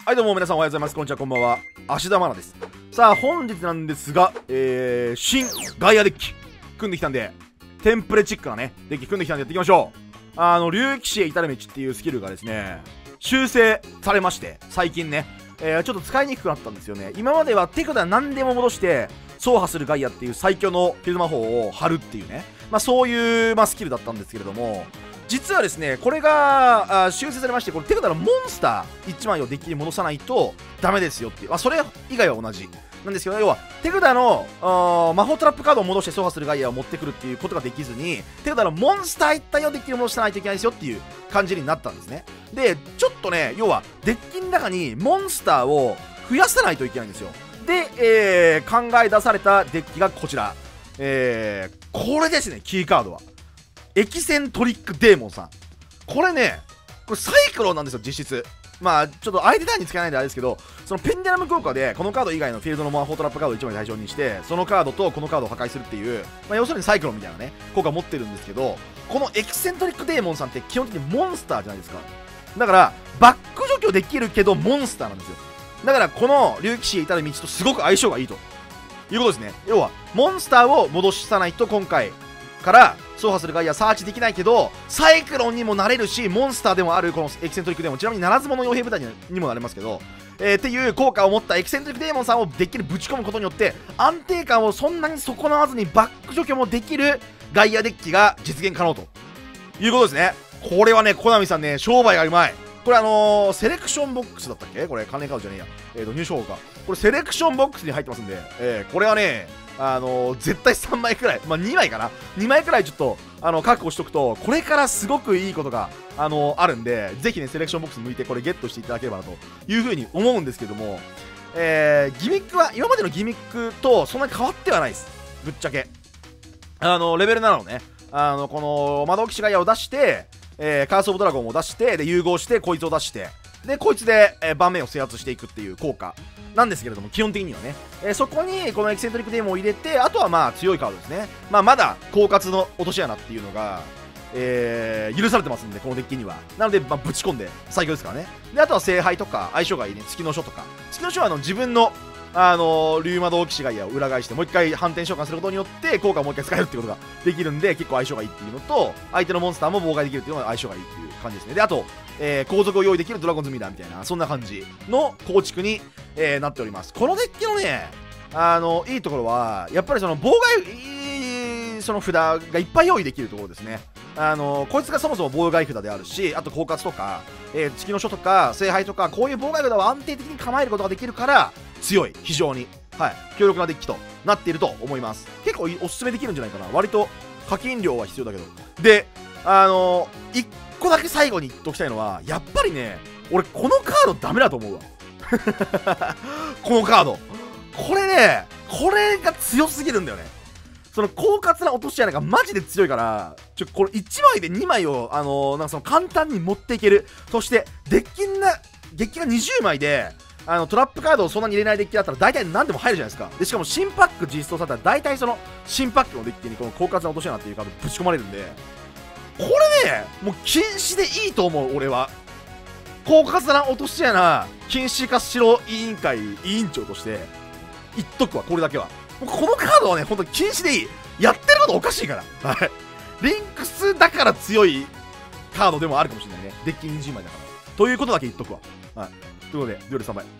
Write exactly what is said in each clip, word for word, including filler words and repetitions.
はいどうも皆さんおはようございます。こんにちは、こんばんは。芦田愛菜です。さあ本日なんですが、えー、新ガイアデッキ組んできたんで、テンプレチックなねデッキ組んできたんでやっていきましょう。あの竜騎士へ至る道っていうスキルがですね修正されまして、最近ね、えー、ちょっと使いにくくなったんですよね。今までは手札何でも戻して走破するガイアっていう最強のフィールド魔法を貼るっていうね、まあそういう、まあ、スキルだったんですけれども、実はですねこれがあ修正されまして、これ手札のモンスターいちまいをデッキに戻さないとダメですよっていう、まあ、それ以外は同じなんですけど、要は手札の魔法トラップカードを戻して走破するガイアを持ってくるっていうことができずに、手札のモンスター一体をデッキに戻さないといけないですよっていう感じになったんですね。でちょっとね、要はデッキの中にモンスターを増やさないといけないんですよ。で、えー、考え出されたデッキがこちら、えー、これですね。キーカードはエキセントリックデーモンさん。これね、これサイクロンなんですよ、実質。まあ、ちょっと相手ターンに使えないんであれですけど、そのペンデラム効果で、このカード以外のフィールドの魔法トラップカードをいちまい対象にして、そのカードとこのカードを破壊するっていう、まあ、要するにサイクロンみたいなね、効果を持ってるんですけど、このエキセントリックデーモンさんって基本的にモンスターじゃないですか。だから、バック除去できるけど、モンスターなんですよ。だから、この竜騎士へ至る道とすごく相性がいいということですね。要は、モンスターを戻さないと今回、から走破するガイアサーチできないけど、サイクロンにもなれるし、モンスターでもあるこのエキセントリックデーモン、ちなみにならず者傭兵部隊にもなれますけど、えー、っていう効果を持ったエキセントリックデーモンさんをデッキにぶち込むことによって、安定感をそんなに損なわずにバック除去もできるガイアデッキが実現可能ということですね。これはね、コナミさんね、商売がうまい。これあのー、セレクションボックスだったっけ、これ関連カードじゃねえや、えーと入賞か、これセレクションボックスに入ってますんで、えー、これはねあのー、絶対さんまいくらい、まあ、にまいかな、にまいくらいちょっとあの確保しとくと、これからすごくいいことが、あのー、あるんで、ぜひねセレクションボックス向いてこれゲットしていただければなというふうに思うんですけども、えー、ギミックは今までのギミックとそんなに変わってはないです、ぶっちゃけ。あのー、レベルななのね、あのこの魔導騎士ガイアを出して、えー、カースオブドラゴンを出して、で融合してこいつを出して、でこいつで、えー、盤面を制圧していくっていう効果なんですけれども、基本的にはね、えー、そこにこのエキセントリックデーモンを入れて、あとはまあ強いカードですね。まあまだ狡猾の落とし穴っていうのが、えー、許されてますんで、このデッキには。なので、まあ、ぶち込んで最強ですからね。であとは聖杯とか相性がいいね、月の書とか。月の書はあの自分のあのー、竜魔導騎士ガイアを裏返してもう一回反転召喚することによって効果をもう一回使えるっていうことができるんで、結構相性がいいっていうのと、相手のモンスターも妨害できるっていうのが相性がいいっていう感じですね。であと、えー、後続を用意できるドラゴンズミラーみたいな、そんな感じの構築に、えー、なっております。このデッキのね、あのいいところはやっぱりその妨害その札がいっぱい用意できるところですね。あのこいつがそもそも妨害札であるし、あと狡猾とか、えー、月の書とか聖杯とか、こういう妨害札を安定的に構えることができるから強い、非常に、はい、強力なデッキとなっていると思います。結構おすすめできるんじゃないかな。割と課金量は必要だけど。であのー、いっこだけ最後に言っときたいのは、やっぱりね俺このカードダメだと思うわこのカードこれね、これが強すぎるんだよね。その狡猾な落とし穴がマジで強いから、ちょこれいちまいでにまいを、あのー、なんかその簡単に持っていける。そしてデッキなデッキがにじゅうまいで、あのトラップカードをそんなに入れないデッキだったら大体何でも入るじゃないですか。でしかも新パック実装されたら大体その新パックのデッキにこの狡猾な落とし穴っていうカードぶち込まれるんで、これねもう禁止でいいと思う。俺は狡猾な落とし穴禁止化しろ委員会委員長として言っとくわ。これだけはこのカードはね本当に禁止でいい。やってることおかしいから。はい、リンクスだから強いカードでもあるかもしれないね、デッキにじゅうまいだからということだけ言っとくわ。はい、ということでデュエルさんまい。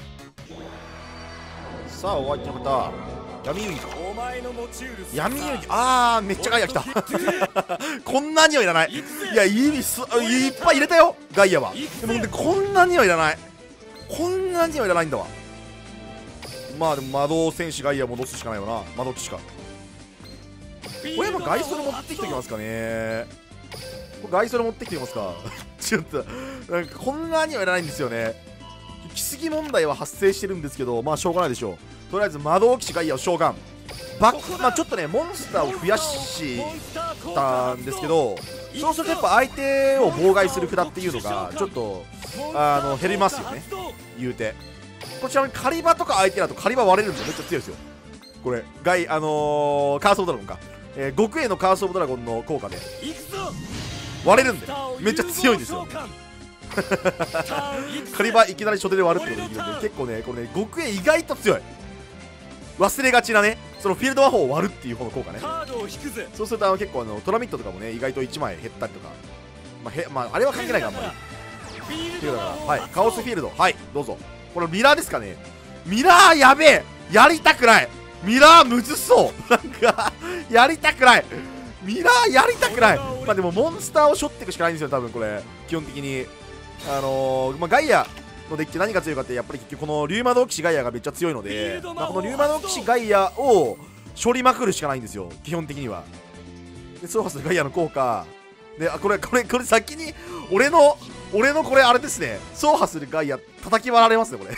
さあお相手の方、闇遊戯か。闇遊戯、あーめっちゃガイア来たこんなにはいらない。いやいいすいっぱい入れたよガイアは。でもでこんなにはいらない、こんなにはいらないんだわ。まあでも魔導戦士ガイア戻すしかないよな。魔導騎士か。これやっぱガイソル持ってきておきますかね。これガイソル持ってきておきますかちょっとなんかこんなにはいらないんですよね。行き過ぎ問題は発生してるんですけど、まあしょうがないでしょう。とりあえず魔導騎士ガイアを召喚バック、まあちょっとねモンスターを増やしたんですけど、そうするとやっぱ相手を妨害する札っていうのがちょっとあの減りますよね、言うて。こちらにカリバとか相手だとカリバ割れるんでめっちゃ強いですよ。これガイあのー、カースオブドラゴンか、えー、極へのカースオブドラゴンの効果で割れるんでめっちゃ強いんですよ。 カリバいきなり初手で割るってことができるんで、結構ねこれね極限意外と強い。忘れがちなねそのフィールド魔法を割るっていう方の効果ね。そうするとあの結構あのトラミットとかもね意外といちまい減ったりとか、まあへまあ、あれは関係ないかあんまりっていうのが、はい、カオスフィールド、はいどうぞ。これミラーですかね。ミラーやべえ、やりたくない。ミラーむずそうなんかやりたくない。ミラーやりたくない。まあでもモンスターを背負っていくしかないんですよ多分これ基本的に。あのー、まあガイアのデッキ何が強いかってやっぱり結局このリュウマド騎士ガイアがめっちゃ強いので、まあ、このリュウマド騎士ガイアを処理まくるしかないんですよ基本的には。でソーハスガイアの効果で、あこれこれこれ先に俺の俺のこれあれですね、ソーハスでガイア叩き割られますねこれ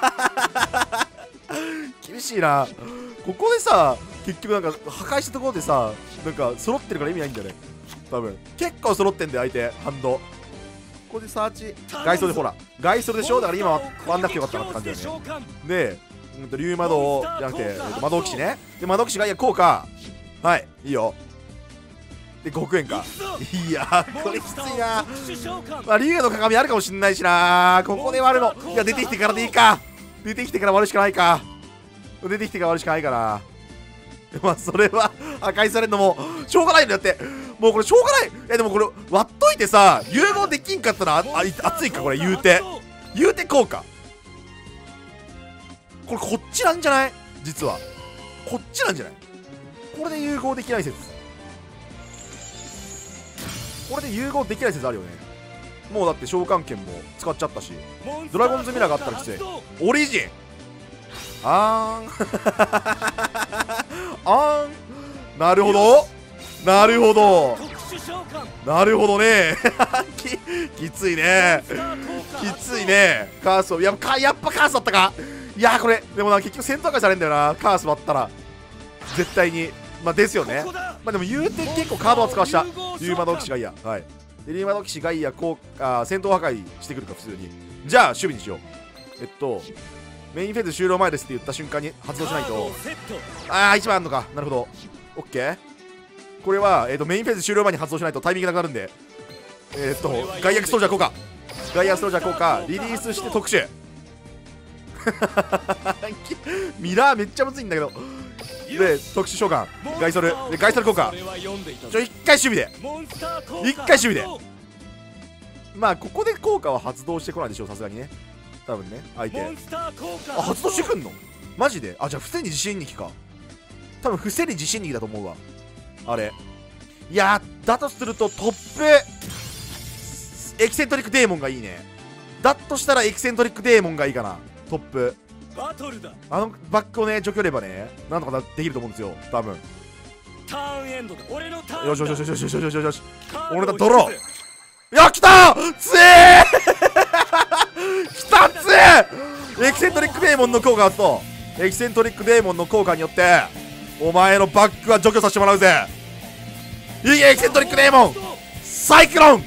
厳しいな。ここでさ結局なんか破壊したところでさなんか揃ってるから意味ないんだよね多分。結構揃ってんだよ相手ハンド。ここでサーチ外装でほら外装でしょ。だから今割んなくてよかったなって感じだよね。で、うんと竜魔道じゃなくて、えー、と魔導騎士ね。で魔導騎士がいや効果はいいいよ。でごおくえんか。いやーこれきついな。まあ竜の鏡あるかもしんないしな。ここで割るのいや出てきてからでいいか。出てきてから割るしかないか。出てきてから割るしかないかな。まあそれは破壊されるのもしょうがないんだよって。もうこれしょうがない。えでもこれ割っといてさ融合できんかったらああ熱いかこれ言うて言うて効果これこっちなんじゃない。実はこっちなんじゃない。これで融合できない説これで融合できない説あるよね。もうだって召喚剣も使っちゃったしドラゴンズミラーがあったらきつい。オリジンあーんあーんなるほどなるほどなるほどねき, きついねきついね。カースをやっぱやっぱカースだったか。いやーこれでもな結局戦闘破壊されるんだよなカース割ったら絶対に。まあですよね。まあでも言うて結構カードは使わしたリュウマド騎士ガイア。はいでリュウマド騎士ガイアこうあ戦闘破壊してくるか普通に。じゃあ守備にしよう。えっとメインフェーズ終了前ですって言った瞬間に発動しないと。ああいちまいあんのか。なるほどオッケー。これは、えー、とメインフェーズ終了前に発動しないとタイミングなくなるんで、えっ、ー、とガイアストロジャー効果ガイアストロジャー効果リリースして特殊ミラーめっちゃむずいんだけど。で特殊召喚ガイソルでガイソル効果ちょ一回守備で一回守備でまあここで効果は発動してこないでしょうさすがにね多分ね相手。あ発動してくんのマジで。あじゃあ伏せに自信にきか。多分伏せに自信にきだと思うわあれ。いやーだとするとトップエキセントリックデーモンがいいね。だとしたらエキセントリックデーモンがいいかなトップ。あのバックをね除去ればねなんとかできると思うんですよ多分。よしよしよしよしよしよしよしよし俺だドロー。いや来たーつえー来たつえーエキセントリックデーモンの効果があるとエキセントリックデーモンの効果によってお前のバックは除去させてもらうぜ。いいエキセントリックデーモンサイクロン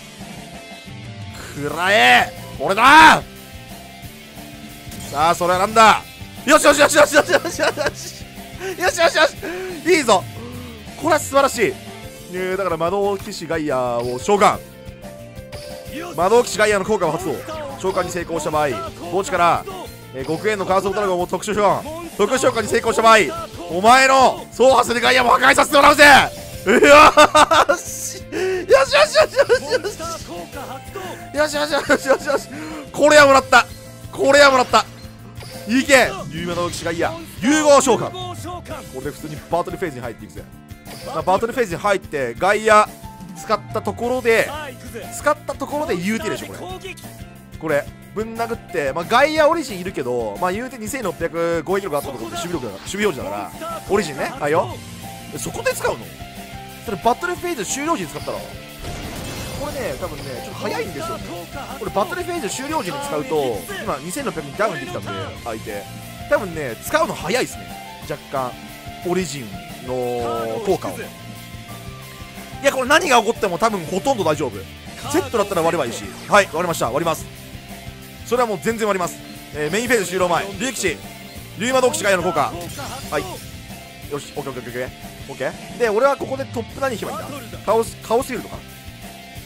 くらえ俺だー。さあそれはなんだ。よしよしよしよしよしよしよしよしよしよしよしいいぞこれは素晴らしい。えー、だから魔導騎士ガイアを召喚魔導騎士ガイアの効果を発動召喚に成功した場合墓地から、えー、極限のカーソルドラゴンを特殊召喚特殊召喚に成功した場合お前のソーハスでガイアも破壊させてもらうぜ。よしよしよしよしよしよしよしよしよしよしよしこれはもらったこれはもらったいけ有名な騎士がいいや融合召喚。これで普通にバトルフェーズに入っていくぜ。まあ、バトルフェーズに入ってガイア使ったところで使ったところで ユーティー でしょこれこれぶん殴って、まあ、ガイアオリジンいるけど、まあ、言うてにせんろっぴゃく攻撃力あったところで守備力だ守備表示だからオリジンねはいよそこで使うのそれバトルフェーズ終了時に使ったらこれね多分ねちょっと早いんですよねこれバトルフェーズ終了時に使うと今にせんろっぴゃくにダウンできたんで相手多分ね使うの早いですね若干オリジンの効果をいやこれ何が起こっても多分ほとんど大丈夫セットだったら割ればいいしはい割れました割りますそれはもう全然割ります、えー、メインフェーズ終了前竜騎士竜魔導騎士ガイアの効果はいよしオッケーオッケーオッケーオッケーで俺はここでトップ何引けばいいんだカオスカオスフィールドか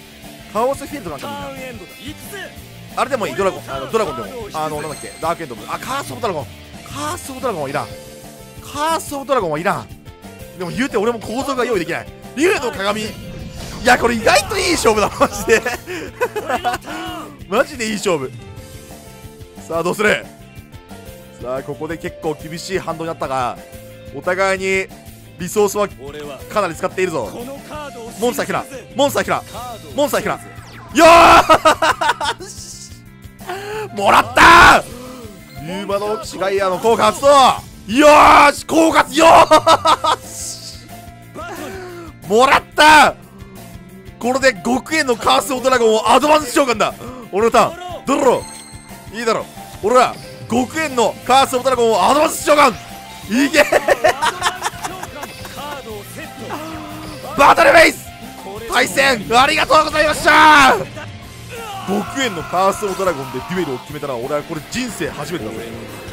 カオスフィールドなんかみんなあれでもいい。ドラゴン、あのドラゴンでも、あのなんだっけ、ダークエンドも、あ、カース・オブ・ドラゴン、カース・オブ・ドラゴンはいらん、カース・オブ・ドラゴンはいらん。でも言うて俺も構造が用意できない。竜の鏡、いやこれ意外といい勝負だマジでマジでいい勝負。さあどうする。さあここで結構厳しいハンドになったが、お互いにリソースはかなり使っているぞ。モンスターキラー、モンスターキラー、モンスターキラー、よーもらったー。竜馬の騎士ガイアの効果発動。よーし効果よーしもらったー。これで極限のカース・オブ・ドラゴンをアドバンス召喚だ。俺のターンドローいいだろ。俺は極限のカース・オブ・ドラゴンをアドバンス召喚いけバトルベース対戦ありがとうございました。極限のカース・オブ・ドラゴンでデュエルを決めたら俺はこれ人生初めてだぞ。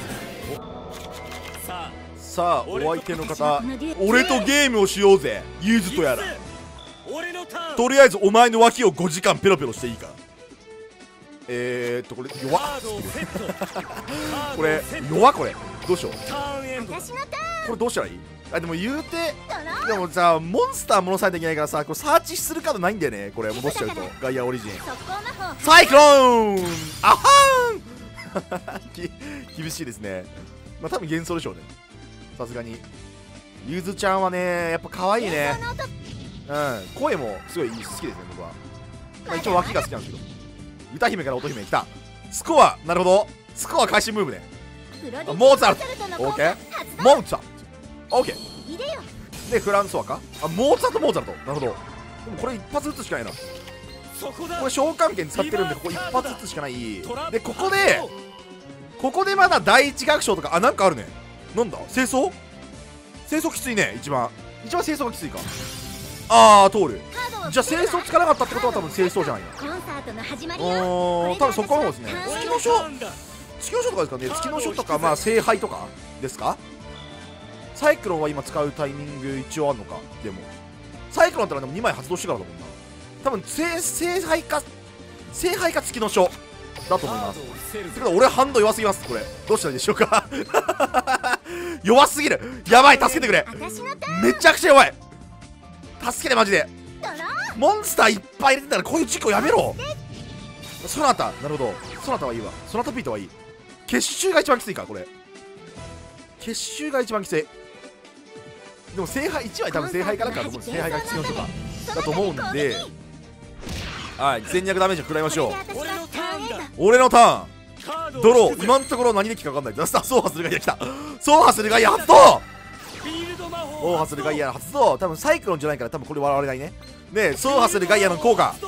さあお相手の方、俺とゲームをしようぜユーズとやら。とりあえずお前の脇をごじかんペロペロしていいか。えーっとこれ弱っこれ弱っ。これどうしよう。これどうしたらいい。あでも言うてでもさモンスター戻さないといけないからさ、これサーチするカードないんだよね。これ戻しちゃうとガイアオリジンサイクローンあはーん厳しいですね。まあ多分幻想でしょうねさすがに。ゆずちゃんはねやっぱ可愛いね。うん声もすごい好きですね僕は。まあ、一応脇が好きなんですけど、歌姫から乙姫来た。スコアなるほど、スコア開始ムーブね。モーツァルト OK モーツァルト OK でフランソワか。あモーツァルトモーツァルトなるほど。でもこれ一発撃つしかないな。これ召喚権使ってるんでここ一発撃つしかない。でここでここでまだ第一楽章とかあなんかあるね。なんだ清掃清掃きついね。一番一番清掃がきついか。あー通る。じゃあ清掃つかなかったってことは多分清掃じゃないな。おー多分そこの方ですね。月の書月の書とかですかね。月の書とかまあ聖杯とかですか。サイクロンは今使うタイミング一応あるのか。でもサイクロンってのはでもにまい発動してからだもんな。多分聖聖杯か聖杯か月の書だと思います。ということで俺ハンド弱すぎます。これどうしたらいいでしょうか弱すぎる。やばい助けてくれ。めちゃくちゃ弱い。助けてマジで。モンスターいっぱい入れてたらこういう事故やめろ。ソナタなるほど。ソナタはいいわ。ソナタピートはいい。結集が一番きついか。これ結集が一番きつい。でも聖杯いちわ多分聖杯かなんかだと思うんです。聖杯が必要とかだと思うんで、はい全略ダメージを食らいましょう。俺のターンドロー。今のところ何できか分かんない。ザスター走破するガイア来た。走破するガイア発動。走破するガイア発動。多分サイクロンじゃないから多分これ笑われないね。で走破するガイアの効果。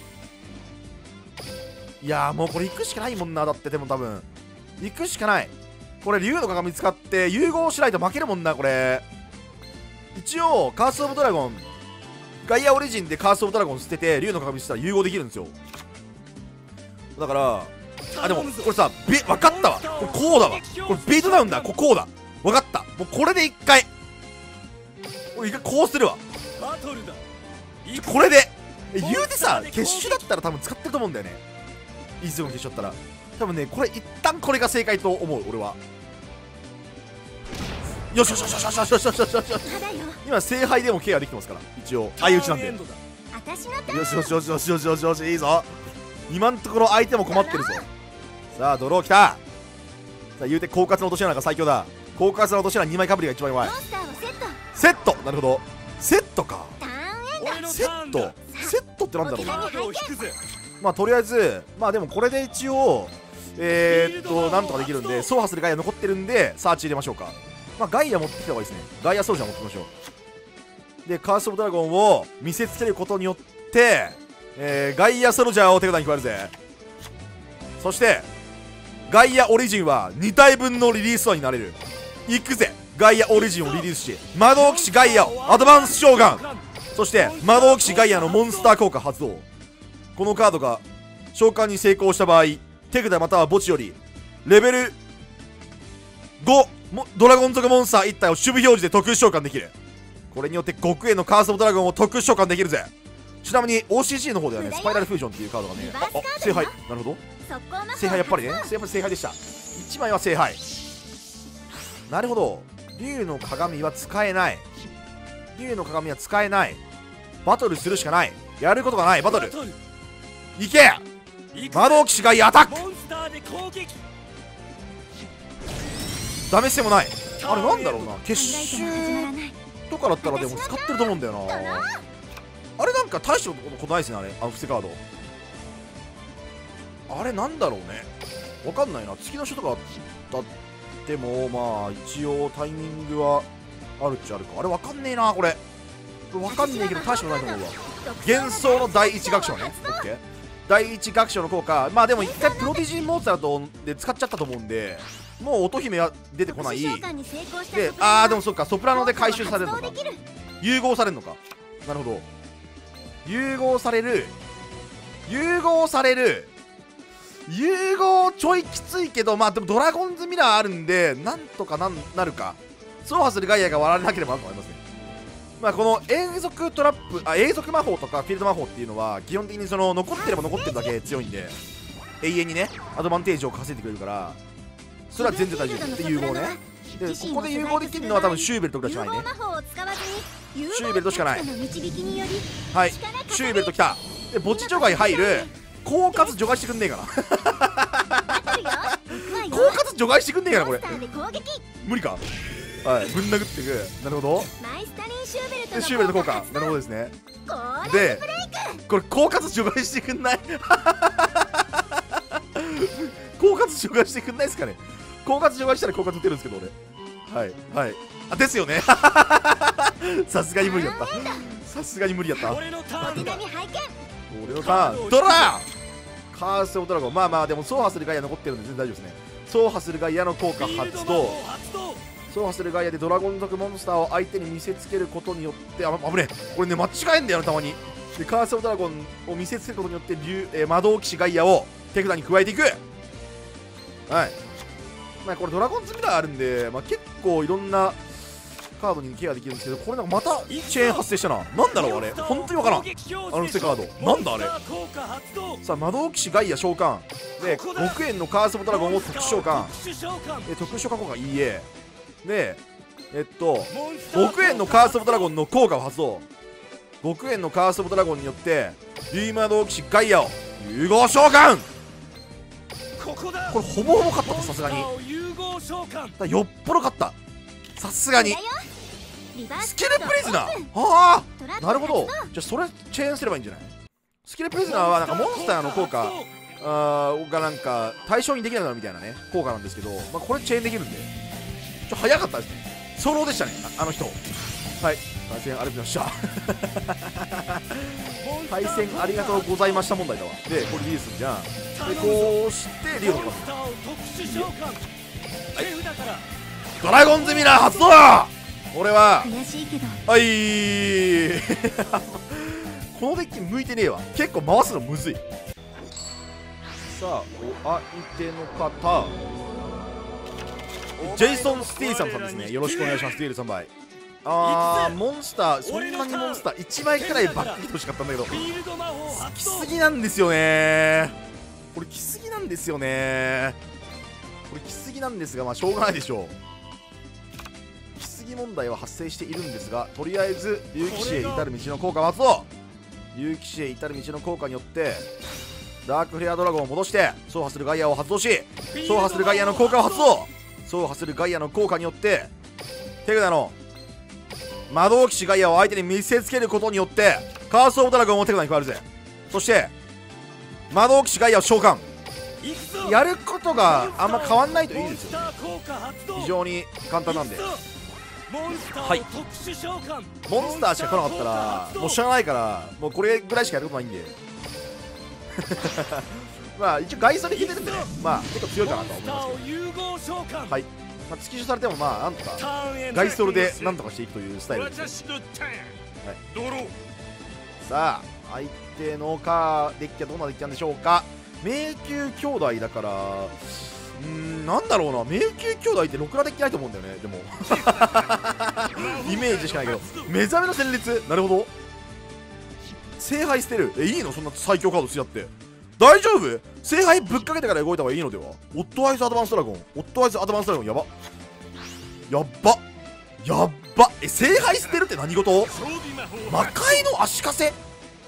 いやーもうこれ行くしかないもんな。だってでも多分行くしかない。これ竜の鏡使って融合しないと負けるもんな。これ一応カース・オブ・ドラゴンガイアオリジンでカース・オブ・ドラゴン捨てて竜の鏡したら融合できるんですよ。だからあでもこれさべ分かったわ。これこうだわ。これビートダウンだ。ここうだ分かった。もうこれで一回これ一回こうするわ。これで言うてさ結集だったら多分使ってると思うんだよね。イースの結集だったら多分ねこれ一旦これが正解と思う俺は。よしよしよしよしよしよしよしよしよしよし。今聖杯でもケアできてますから一応相打ちなんで。よしよしよしよしよしよしよしいいぞ。今のところ相手も困ってるぞ。さあドローきた。さあ言うて狡猾の落とし穴が最強だ。狡猾の落とし穴にまいかぶりが一番弱い。セットなるほどセットか。セットセットってなんだろうな。まあとりあえずまあでもこれで一応えー、っとなんとかできるんで走破するガイア残ってるんでサーチ入れましょうか。まあガイア持ってきた方がいいですね。ガイアソルジャー持ってきましょう。でカース・オブ・ドラゴンを見せつけることによってえー、ガイアソルジャーを手札に加えるぜ。そしてガイアオリジンはに体分のリリースワンになれる。いくぜガイアオリジンをリリースし魔導騎士ガイアをアドバンス召喚。そして魔導騎士ガイアのモンスター効果発動。このカードが召喚に成功した場合手札または墓地よりレベルごドラゴン族モンスターいち体を守備表示で特殊召喚できる。これによって極限のカース・オブ・ドラゴンを特殊召喚できるぜ。 ちなみに オーシージー の方ではねスパイラルフュージョンっていうカードがね、ああ聖杯、なるほど、聖杯やっぱりね、やっぱり聖杯でした。いちまいは聖杯、なるほど。竜の鏡は使えない、竜の鏡は使えない、バトルするしかない、やることがない。バトルいけ、魔導騎士がいいアタック、ダメしてもない。あれなんだろうな、結集とかだったらでも使ってると思うんだよな。あれなんか大したことないですね、あれ、あの伏せカード。あれなんだろうね、わかんないな。月の書とかだってもまあ一応タイミングはあるっちゃあるか。あれわかんねえなこれ。これわかんねえけど大したことないと思うわ。幻想の第一楽章ね、オッケー。第一楽章の効果、まあでも一回プロティジンモーツァルトで使っちゃったと思うんで、もう乙姫は出てこない。で、あーでもそっか、ソプラノで回収されるのか、融合されるのか、なるほど、融合される融合される融合ちょいきついけど、まあでもドラゴンズミラーあるんでなんとかなんなるか。走破するガイアが割られなければなと思いますね。まあこの永続トラップ、あ永続魔法とかフィールド魔法っていうのは基本的にその残ってれば残ってるだけ強いんで、永遠にねアドバンテージを稼いでくれるから、それは全然大丈夫で融合ね。でここで融合できるのは多分シューベルトぐらいしかないね。シューベルトしかない。はい、シューベルトきた。で墓地除外入る、狡猾除外してくんねえかな狡猾除外してくんねえかなこれ、無理か。はい、ぶん殴っていく。なるほど、シューベルト効果、なるほどですね。でこれ狡猾除外してくんない狡猾除外してくんないですかね。狡猾除外したら狡猾打てるんですけど俺、はいはい、あですよねさすがに無理だった、さすがに無理だった。俺のターンドラカースオブドラゴン、まあまあでも走破するガイア残ってるんで全然大丈夫ですね。走破するガイアの効果発動、走破するガイアでドラゴン族モンスターを相手に見せつけることによって、あ、危ねえ、これね間違えんだよなたまに。でカースオブドラゴンを見せつけることによって竜、えー、魔導騎士ガイアを手札に加えていく。はい、まあこれドラゴンズミラーあるんで、まあ、結構いろんなカードにケアできるんですけど、これなんかまたチェーン発生したな。なんだろうあれ、本当にわからん。あの伏せカードなんだあれ。さあ魔導騎士ガイア召喚でごくえんのカースオブドラゴンを特殊召喚で特殊召喚効果いいえで、えっとごくえんのカースオブドラゴンの効果を発動。ごくえんのカースオブドラゴンによって竜魔導騎士ガイアを融合召喚。これほぼほぼ勝った、さすがにだよっぽど勝った、さすがに。スキルプリズナー、ああなるほど。じゃあそれチェーンすればいいんじゃない。スキルプリズナーはなんかモンスターの効果あがなんか対象にできなくなるみたいなね効果なんですけど、まあ、これチェーンできるんでちょ早かったですね。ソロでしたね あ, あの人。はい、対戦ありがとうございました対戦ありがとうございました問題だわ。でこれリリースんじゃん。でこうしてリオのかドラゴンズミラー発動。俺ははいこのデッキ向いてねえわ。結構回すのむずい。さあお相手の方ジェイソン・スティーサムさんですね。よろしくお願いします。デュエルさんばい。あーモンスター、そんなにモンスターいちまいくらいバック来てほしかったんだけど来すぎなんですよね。これ来すぎなんですよね。これ来すぎなんですが、まあしょうがないでしょう。来すぎ問題は発生しているんですが、とりあえず竜騎士へ至る道の効果を発動。竜騎士へ至る道の効果によってダークフレアドラゴンを戻して走破するガイアを発動し、走破するガイアの効果を発動。走破するガイアの効果によって手札の魔導騎士ガイアを相手に見せつけることによってカースオブドラゴンを手札に加えるぜ。そして魔導騎士ガイアを召喚。やることがあんま変わんないといいですよね。非常に簡単なんで。はいモンスターしか来なかったらもう知らないから、もうこれぐらいしかやることないんでまあ一応外装で引いてるんでね、まあ結構強いかなとは思いますけど、はい、まあ、突き出されてもまあなんとか外装でなんとかしていくというスタイルですね。はい、さあ相手のカーデッキはどんなデッキなんでしょうか。迷宮兄弟だからうーんなんだろうな、迷宮兄弟ってろくなデッキないと思うんだよね。でもイメージしかないけど目覚めの戦列、なるほど聖杯捨てる。え、いいのそんな最強カードつやって。大丈夫？聖杯ぶっかけてから動いた方がいいのでは？オットアイズアドバンスドラゴン。オットアイズアドバンスドラゴンやば。やっば。やっば。え、聖杯捨てるって何事？魔界の足かせ？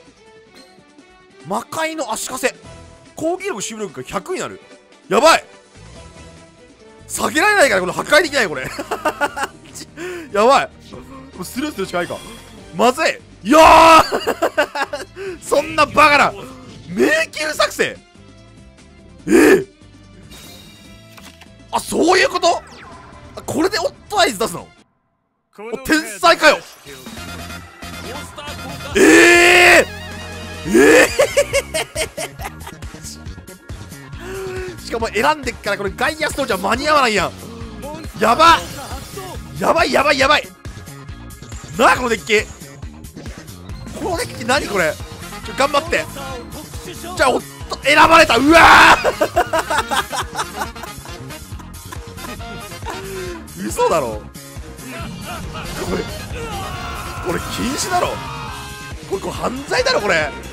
魔界の足かせ。攻撃力、守備力がひゃくになる。やばい。下げられないからこれ破壊できないこれ。やばい。もうスルーするしかないか。まずい。いやーそんなバカな迷宮作戦。ええ、あ、そういうこと？これでオットアイズ出すの？天才かよ。ええー、ええー、しかも選んでっからこれガイアストーじゃ間に合わないやん。やばやばいやばいやばい。なあこのデッキ、このデッキ何これ。ちょ頑張って。じゃあおっと選ばれた。うわー嘘だろこれ。これ禁止だろこれ。これ犯罪だろこれ。